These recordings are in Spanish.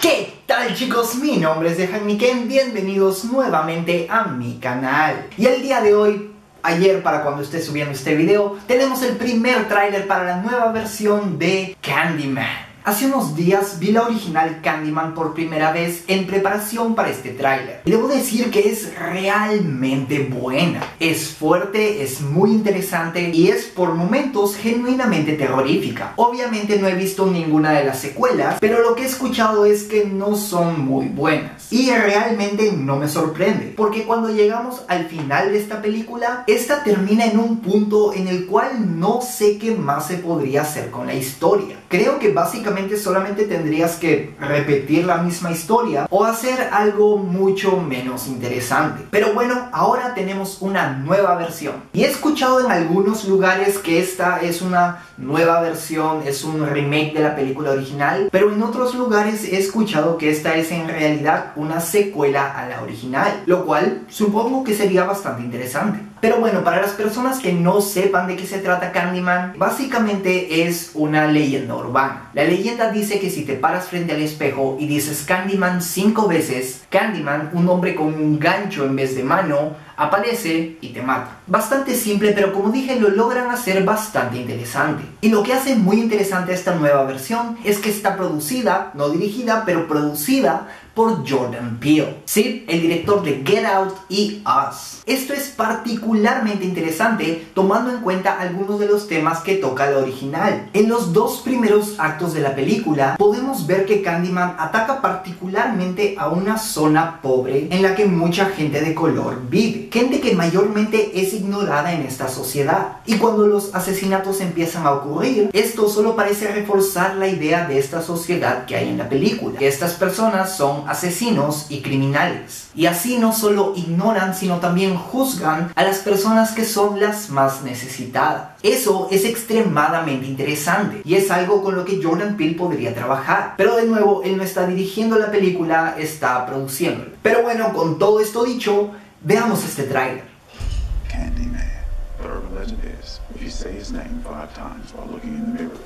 ¿Qué tal, chicos? Mi nombre es Dejan Niken, bienvenidos nuevamente a mi canal. Y el día de hoy, ayer para cuando esté subiendo este video, tenemos el primer tráiler para la nueva versión de Candyman. Hace unos días vi la original Candyman por primera vez en preparación para este tráiler. Y debo decir que es realmente buena. Es fuerte, es muy interesante y es por momentos genuinamente terrorífica. Obviamente no he visto ninguna de las secuelas, pero lo que he escuchado es que no son muy buenas. Y realmente no me sorprende, porque cuando llegamos al final de esta película, esta termina en un punto en el cual no sé qué más se podría hacer con la historia. Creo que básicamente solamente tendrías que repetir la misma historia o hacer algo mucho menos interesante. Pero bueno, ahora tenemos una nueva versión. Y he escuchado en algunos lugares que esta es una nueva versión, es un remake de la película original, pero en otros lugares he escuchado que esta es en realidad una secuela a la original, lo cual supongo que sería bastante interesante. Pero bueno, para las personas que no sepan de qué se trata Candyman, básicamente es una leyenda urbana. La leyenda dice que si te paras frente al espejo y dices Candyman 5 veces, Candyman, un hombre con un gancho en vez de mano, aparece y te mata. Bastante simple, pero como dije, lo logran hacer bastante interesante. Y lo que hace muy interesante esta nueva versión es que está producida, no dirigida, pero producida por Jordan Peele. Sí, el director de Get Out y Us. Esto es particularmente interesante tomando en cuenta algunos de los temas que toca la original. En los dos primeros actos de la película podemos ver que Candyman ataca particularmente a una zona pobre en la que mucha gente de color vive. Gente que mayormente es ignorada en esta sociedad. Y cuando los asesinatos empiezan a ocurrir, esto solo parece reforzar la idea de esta sociedad que hay en la película. Que estas personas son asesinos y criminales. Y así no solo ignoran, sino también juzgan a las personas que son las más necesitadas. Eso es extremadamente interesante y es algo con lo que Jordan Peele podría trabajar. Pero de nuevo, él no está dirigiendo la película, está produciéndola. Pero bueno, con todo esto dicho, veamos este tráiler. Candyman. The urban legend is, if you say his name 5 times while looking in the mirror,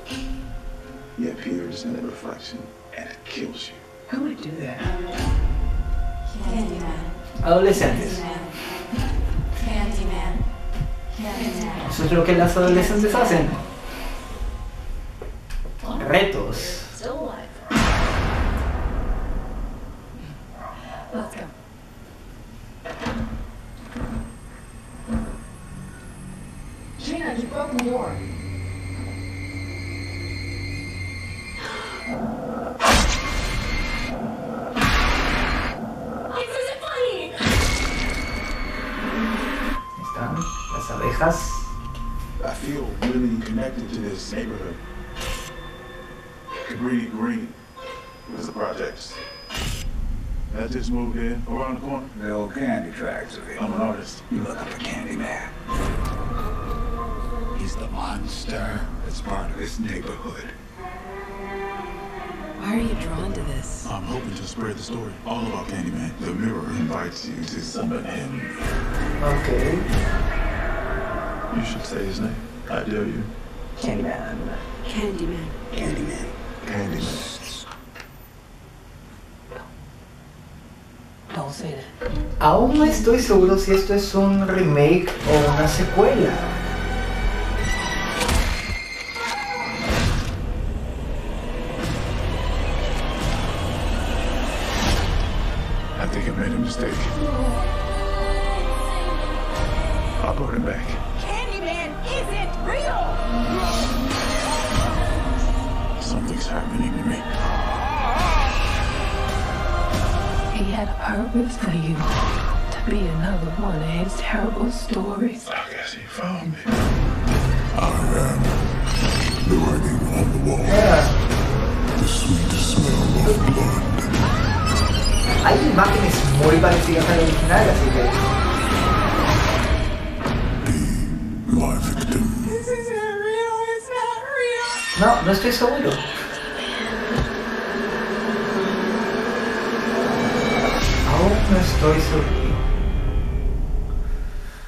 he appears in the reflection and it kills you. Who would do that? Candyman. Adolescentes. Candyman. Candyman. Eso es lo que las adolescentes hacen. Retos. Still alive. Let's go. Gina, you broke the door. This isn't funny. Están las abejas. I feel really connected to this neighborhood. Cabrini Green was the projects. I just moved in around the corner. The old candy factory. I'm an artist. You look up a Candyman. He's the monster that's part of this neighborhood. Why are you drawn to this? I'm hoping to spread the story all about Candyman. The mirror invites you to summon him. Ok. You should say his name. I dare you. Candyman. Candyman. Candyman. Candyman. Don't say that. Aún no estoy seguro si esto es un remake o una secuela. I think I made a mistake. I'll put him back. Candyman isn't real. Something's happening to me. He had a purpose for you. To be another one of his terrible stories. I guess he found me. I am the writing on the wall. The sweet smell of blood. Hay imágenes muy parecidas a la original, así que... Be my victim. This isn't real. It's not real. No, no estoy seguro. Aún no estoy seguro.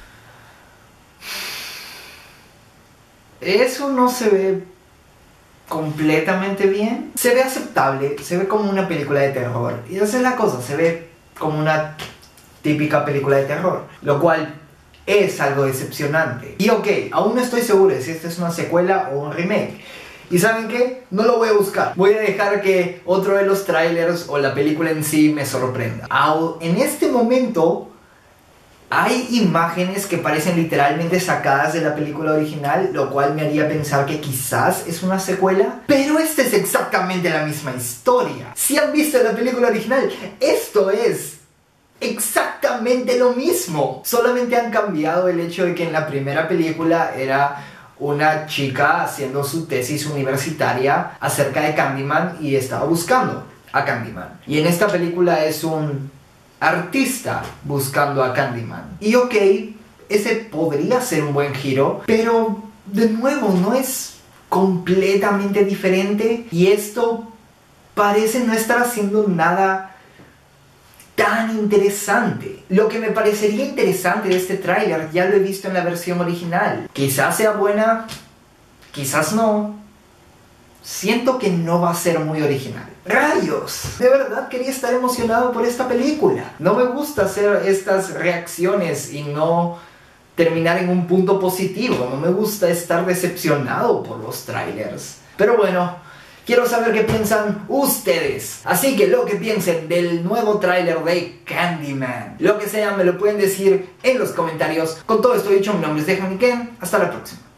Eso no se ve completamente bien. Se ve aceptable, se ve como una película de terror. Y esa es la cosa, se ve como una típica película de terror, lo cual es algo decepcionante. Y ok, aún no estoy seguro de si esta es una secuela o un remake. ¿Y saben qué? No lo voy a buscar. Voy a dejar que otro de los trailers o la película en sí me sorprenda. En este momento hay imágenes que parecen literalmente sacadas de la película original, lo cual me haría pensar que quizás es una secuela. Pero esta es exactamente la misma historia. Si han visto la película original, esto es exactamente lo mismo. Solamente han cambiado el hecho de que en la primera película era una chica haciendo su tesis universitaria acerca de Candyman y estaba buscando a Candyman. Y en esta película es un artista buscando a Candyman. Y ok, ese podría ser un buen giro, pero de nuevo no es completamente diferente y esto parece no estar haciendo nada tan interesante. Lo que me parecería interesante de este tráiler ya lo he visto en la versión original. Quizás sea buena, quizás no. Siento que no va a ser muy original. ¡Rayos! De verdad quería estar emocionado por esta película. No me gusta hacer estas reacciones y no terminar en un punto positivo. No me gusta estar decepcionado por los trailers. Pero bueno, quiero saber qué piensan ustedes. Así que lo que piensen del nuevo tráiler de Candyman, lo que sea, me lo pueden decir en los comentarios. Con todo esto dicho, mi nombre es Dejan Niken. Hasta la próxima.